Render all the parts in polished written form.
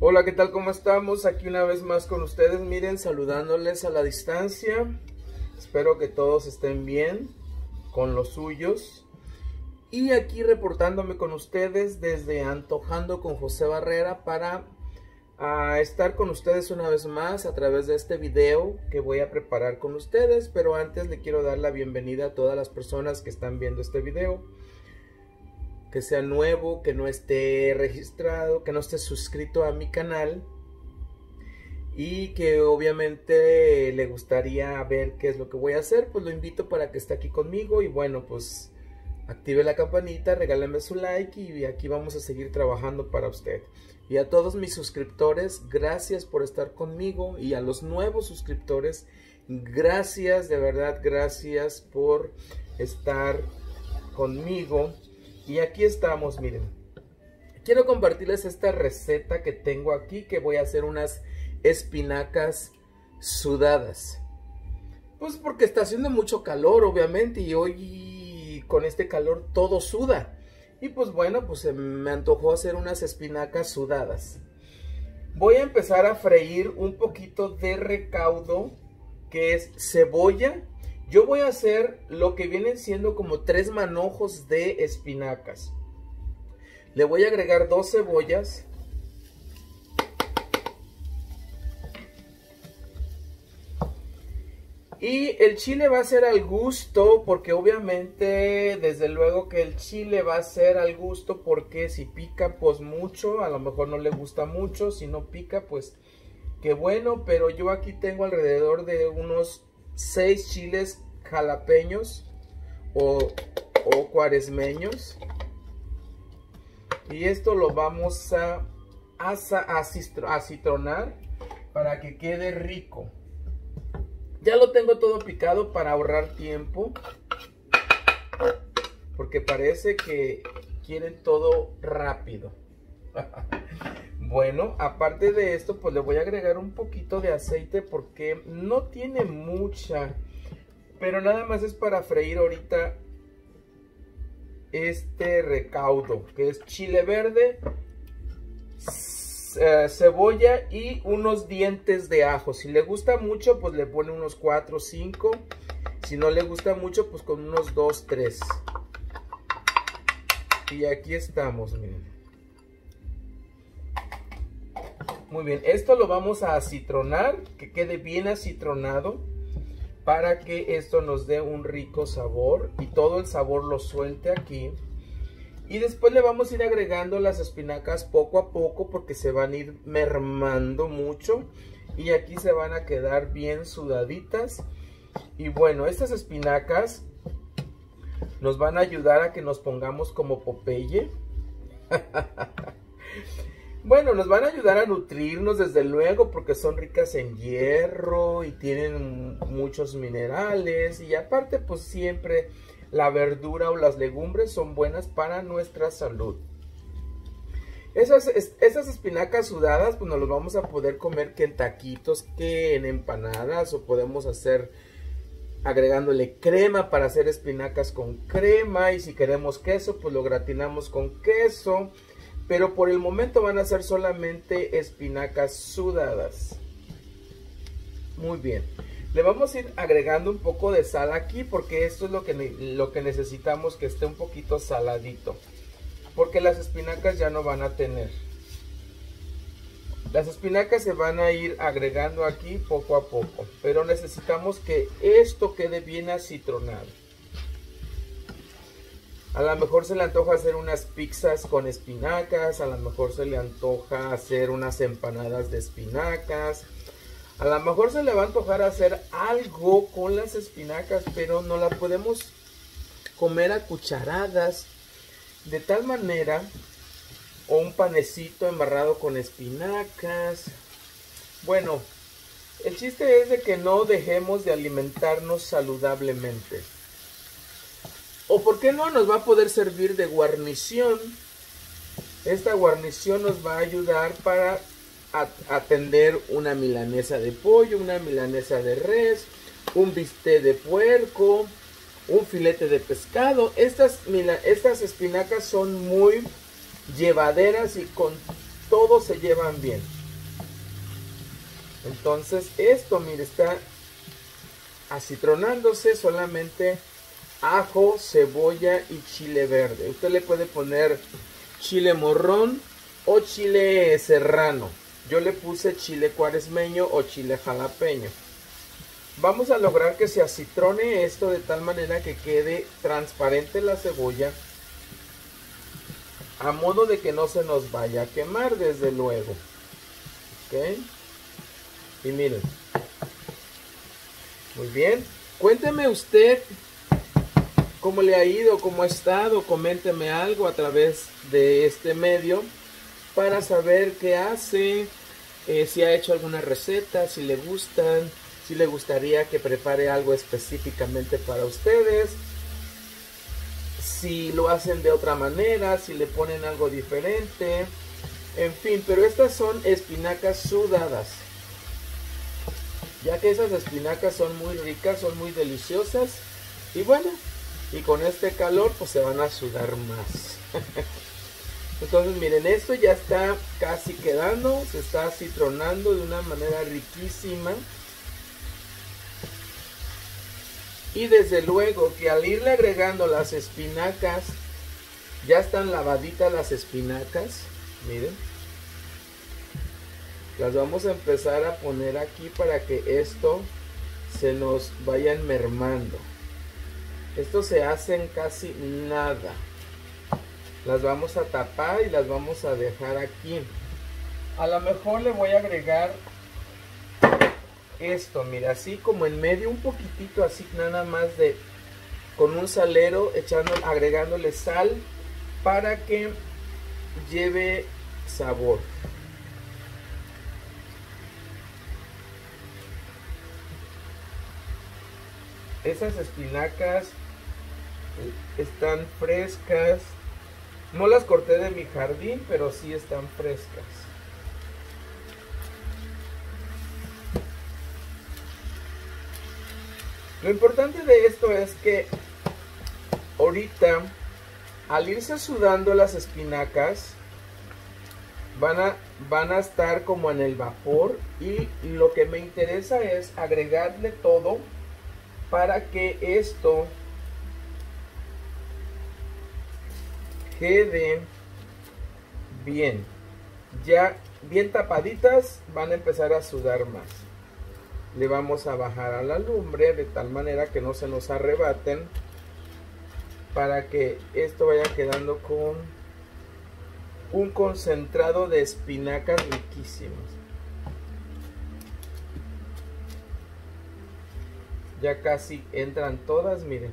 Hola, ¿qué tal? ¿Cómo estamos? Aquí una vez más con ustedes, miren, saludándoles a la distancia. Espero que todos estén bien con los suyos. Y aquí reportándome con ustedes desde Antojando con José Barrera para estar con ustedes una vez más a través de este video que voy a preparar con ustedes. Pero antes le quiero dar la bienvenida a todas las personas que están viendo este video. Que sea nuevo, que no esté registrado, que no esté suscrito a mi canal y que obviamente le gustaría ver qué es lo que voy a hacer, pues lo invito para que esté aquí conmigo y bueno, pues active la campanita, regáleme su like y aquí vamos a seguir trabajando para usted. Y a todos mis suscriptores, gracias por estar conmigo, y a los nuevos suscriptores, gracias, de verdad, gracias por estar conmigo. Y aquí estamos, miren. Quiero compartirles esta receta que tengo aquí, que voy a hacer unas espinacas sudadas. Pues porque está haciendo mucho calor, obviamente, y hoy con este calor todo suda. Y pues bueno, pues me antojó hacer unas espinacas sudadas. Voy a empezar a freír un poquito de recaudo, que es cebolla. Yo voy a hacer lo que vienen siendo como 3 manojos de espinacas. Le voy a agregar 2 cebollas. Y el chile va a ser al gusto, porque obviamente, desde luego que el chile va a ser al gusto, porque si pica pues mucho, a lo mejor no le gusta mucho. Si no pica pues qué bueno, pero yo aquí tengo alrededor de unos 6 chiles jalapeños o cuaresmeños, y esto lo vamos a acitronar para que quede rico. Ya lo tengo todo picado para ahorrar tiempo, porque parece que quieren todo rápido. Bueno, aparte de esto, pues le voy a agregar un poquito de aceite porque no tiene mucha, pero nada más es para freír ahorita este recaudo, que es chile verde, cebolla y unos dientes de ajo. Si le gusta mucho, pues le pone unos 4 o 5. Si no le gusta mucho, pues con unos 2, 3. Y aquí estamos, miren. Muy bien, esto lo vamos a acitronar, que quede bien acitronado, para que esto nos dé un rico sabor y todo el sabor lo suelte aquí. Y después le vamos a ir agregando las espinacas poco a poco, porque se van a ir mermando mucho y aquí se van a quedar bien sudaditas. Y bueno, estas espinacas nos van a ayudar a que nos pongamos como Popeye. Bueno, nos van a ayudar a nutrirnos desde luego, porque son ricas en hierro y tienen muchos minerales, y aparte pues siempre la verdura o las legumbres son buenas para nuestra salud. Esas espinacas sudadas pues nos las vamos a poder comer que en taquitos, que en empanadas, o podemos hacer agregándole crema para hacer espinacas con crema, y si queremos queso pues lo gratinamos con queso. Pero por el momento van a ser solamente espinacas sudadas. Muy bien. Le vamos a ir agregando un poco de sal aquí, porque esto es lo que necesitamos, que esté un poquito saladito. Porque las espinacas ya no van a tener. Las espinacas se van a ir agregando aquí poco a poco. Pero necesitamos que esto quede bien acitronado. A lo mejor se le antoja hacer unas pizzas con espinacas, a lo mejor se le antoja hacer unas empanadas de espinacas, a lo mejor se le va a antojar hacer algo con las espinacas, pero no la podemos comer a cucharadas, de tal manera, o un panecito embarrado con espinacas. Bueno, el chiste es de que no dejemos de alimentarnos saludablemente. O por qué no, nos va a poder servir de guarnición. Esta guarnición nos va a ayudar para atender una milanesa de pollo, una milanesa de res, un bistec de puerco, un filete de pescado. Estas espinacas son muy llevaderas y con todo se llevan bien. Entonces esto, mire, está acitronándose. Solamente ajo, cebolla y chile verde. Usted le puede poner chile morrón o chile serrano. Yo le puse chile cuaresmeño o chile jalapeño. Vamos a lograr que se acitrone esto de tal manera que quede transparente la cebolla, a modo de que no se nos vaya a quemar, desde luego. ¿Ok? Y miren. Muy bien. Cuénteme usted cómo le ha ido, cómo ha estado. Coménteme algo a través de este medio para saber qué hace, si ha hecho alguna receta, si le gustan, si le gustaría que prepare algo específicamente para ustedes, si lo hacen de otra manera, si le ponen algo diferente, en fin. Pero estas son espinacas sudadas, ya que esas espinacas son muy ricas, son muy deliciosas, y bueno, y con este calor pues se van a sudar más. Entonces miren, esto ya está casi quedando, se está acitronando de una manera riquísima. Y desde luego que al irle agregando las espinacas, ya están lavaditas las espinacas, miren. Las vamos a empezar a poner aquí para que esto se nos vaya mermando. Esto se hace en casi nada. Las vamos a tapar y las vamos a dejar aquí. A lo mejor le voy a agregar esto, mira, así como en medio, un poquitito así, nada más de con un salero, agregándole sal para que lleve sabor. Esas espinacas están frescas. No las corté de mi jardín, pero sí están frescas. Lo importante de esto es que ahorita, al irse sudando las espinacas, van a estar como en el vapor, y lo que me interesa es agregarle todo para que esto quede bien. Ya bien tapaditas, van a empezar a sudar más. Le vamos a bajar a la lumbre de tal manera que no se nos arrebaten, para que esto vaya quedando con un concentrado de espinacas riquísimas. Ya casi entran todas, miren.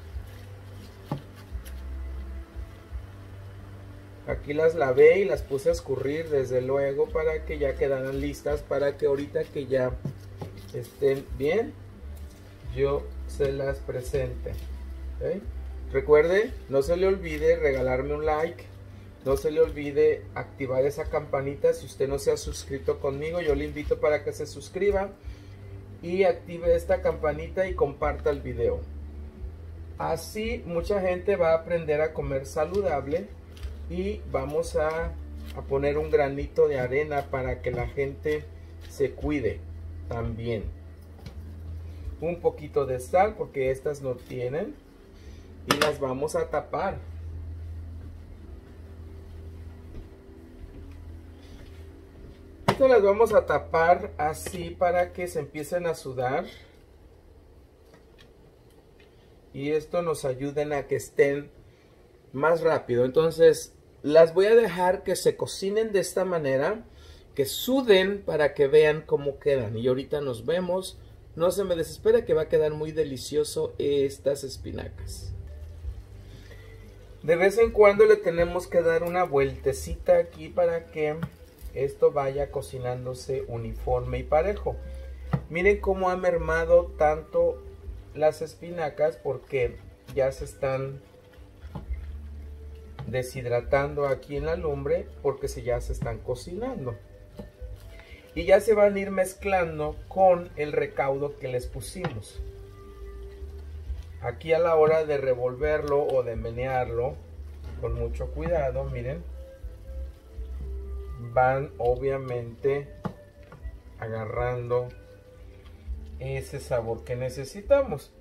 Aquí las lavé y las puse a escurrir, desde luego, para que ya quedaran listas, para que ahorita que ya estén bien, yo se las presente. ¿Okay? Recuerde, no se le olvide regalarme un like, no se le olvide activar esa campanita. Si usted no se ha suscrito conmigo, yo le invito para que se suscriba y active esta campanita y comparta el video. Así mucha gente va a aprender a comer saludable, y vamos a poner un granito de arena para que la gente se cuide también. Un poquito de sal, porque estas no tienen, y las vamos a tapar. Esto las vamos a tapar así para que se empiecen a sudar, y esto nos ayuden a que estén más rápido. Entonces las voy a dejar que se cocinen de esta manera, que suden, para que vean cómo quedan. Y ahorita nos vemos. No se me desespera, que va a quedar muy delicioso estas espinacas. De vez en cuando le tenemos que dar una vueltecita aquí para que esto vaya cocinándose uniforme y parejo. Miren cómo ha mermado tanto las espinacas, porque ya se están deshidratando aquí en la lumbre, porque ya se están cocinando, y ya se van a ir mezclando con el recaudo que les pusimos. Aquí a la hora de revolverlo o de menearlo, con mucho cuidado, miren, van obviamente agarrando ese sabor que necesitamos.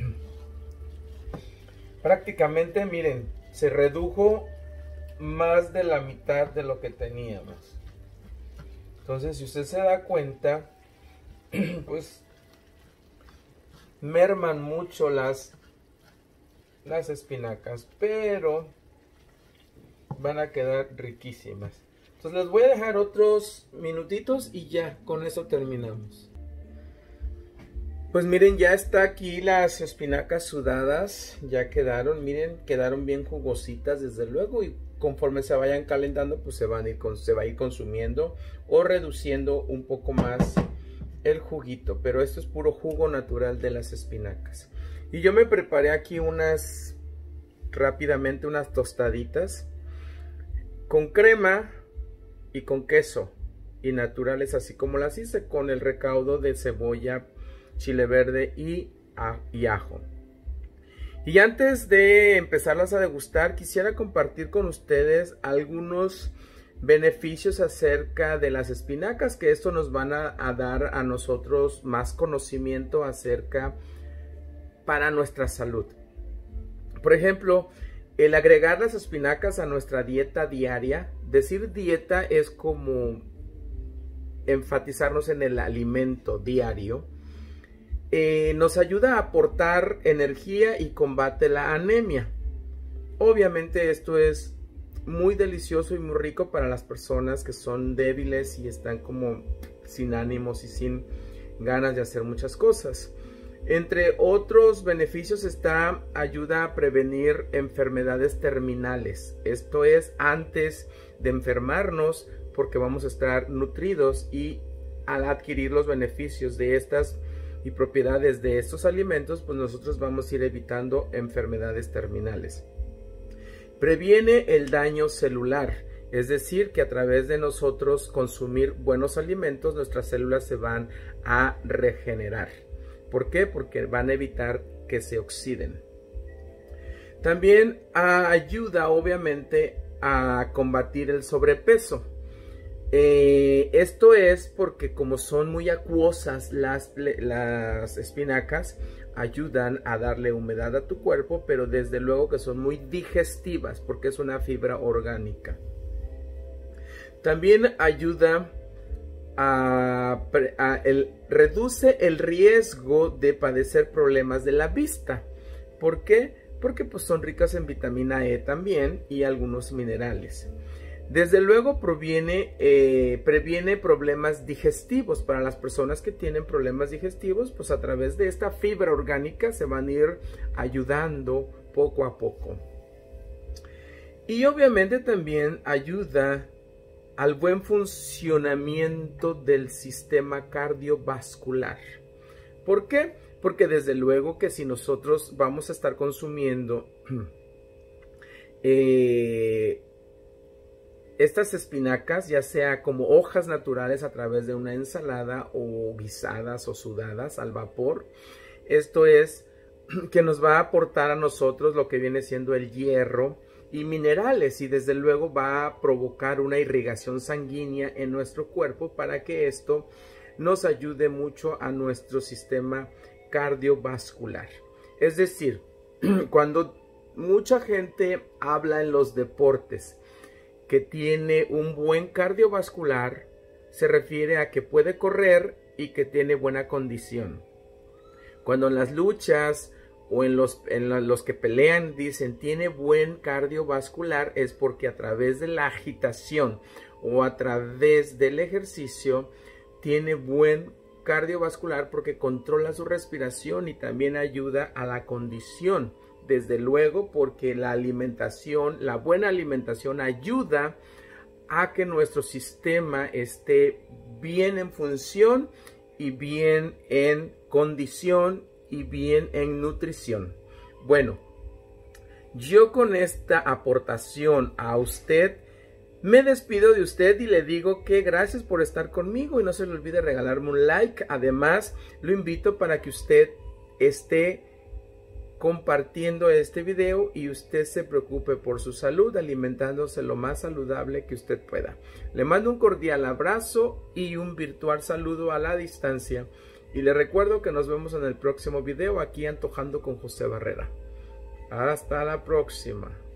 Prácticamente, miren, se redujo más de la mitad de lo que teníamos. Entonces, si usted se da cuenta, pues merman mucho las espinacas, pero van a quedar riquísimas. Entonces les voy a dejar otros minutitos y ya con eso terminamos. Pues miren, ya está aquí las espinacas sudadas, ya quedaron, miren, quedaron bien jugositas desde luego, y conforme se vayan calentando pues se va a ir consumiendo o reduciendo un poco más el juguito, pero esto es puro jugo natural de las espinacas. Y yo me preparé aquí rápidamente unas tostaditas con crema y con queso y naturales, así como las hice, con el recaudo de cebolla, chile verde y ajo. Y antes de empezarlas a degustar, quisiera compartir con ustedes algunos beneficios acerca de las espinacas, que esto nos van a dar a nosotros más conocimiento acerca para nuestra salud. Por ejemplo, el agregar las espinacas a nuestra dieta diaria. Decir dieta es como enfatizarnos en el alimento diario. Nos ayuda a aportar energía y combate la anemia. Obviamente esto es muy delicioso y muy rico para las personas que son débiles y están como sin ánimos y sin ganas de hacer muchas cosas. Entre otros beneficios ayuda a prevenir enfermedades terminales. Esto es antes de enfermarnos, porque vamos a estar nutridos, y al adquirir los beneficios de estas y propiedades de estos alimentos, pues nosotros vamos a ir evitando enfermedades terminales. Previene el daño celular, es decir, que a través de nosotros consumir buenos alimentos, nuestras células se van a regenerar. ¿Por qué? Porque van a evitar que se oxiden. También ayuda, obviamente, a combatir el sobrepeso. Esto es porque como son muy acuosas las espinacas, ayudan a darle humedad a tu cuerpo, pero desde luego que son muy digestivas porque es una fibra orgánica. También ayuda reduce el riesgo de padecer problemas de la vista. ¿Por qué? Porque pues son ricas en vitamina E también y algunos minerales. Desde luego previene problemas digestivos. Para las personas que tienen problemas digestivos, pues a través de esta fibra orgánica se van a ir ayudando poco a poco. Y obviamente también ayuda al buen funcionamiento del sistema cardiovascular. ¿Por qué? Porque desde luego que si nosotros vamos a estar consumiendo estas espinacas, ya sea como hojas naturales a través de una ensalada o guisadas o sudadas al vapor, esto es que nos va a aportar a nosotros lo que viene siendo el hierro y minerales, y desde luego va a provocar una irrigación sanguínea en nuestro cuerpo para que esto nos ayude mucho a nuestro sistema cardiovascular. Es decir, cuando mucha gente habla en los deportes que tiene un buen cardiovascular, se refiere a que puede correr y que tiene buena condición. Cuando en las luchas o en los que pelean dicen tiene buen cardiovascular, es porque a través de la agitación o a través del ejercicio tiene buen cardiovascular porque controla su respiración y también ayuda a la condición. Desde luego porque la buena alimentación ayuda a que nuestro sistema esté bien en función y bien en condición y bien en nutrición. Bueno, yo con esta aportación a usted me despido de usted y le digo que gracias por estar conmigo y no se le olvide regalarme un like. Además, lo invito para que usted esté compartiendo este video y usted se preocupe por su salud, alimentándose lo más saludable que usted pueda. Le mando un cordial abrazo y un virtual saludo a la distancia. Y le recuerdo que nos vemos en el próximo video aquí Antojando con José Barrera. Hasta la próxima.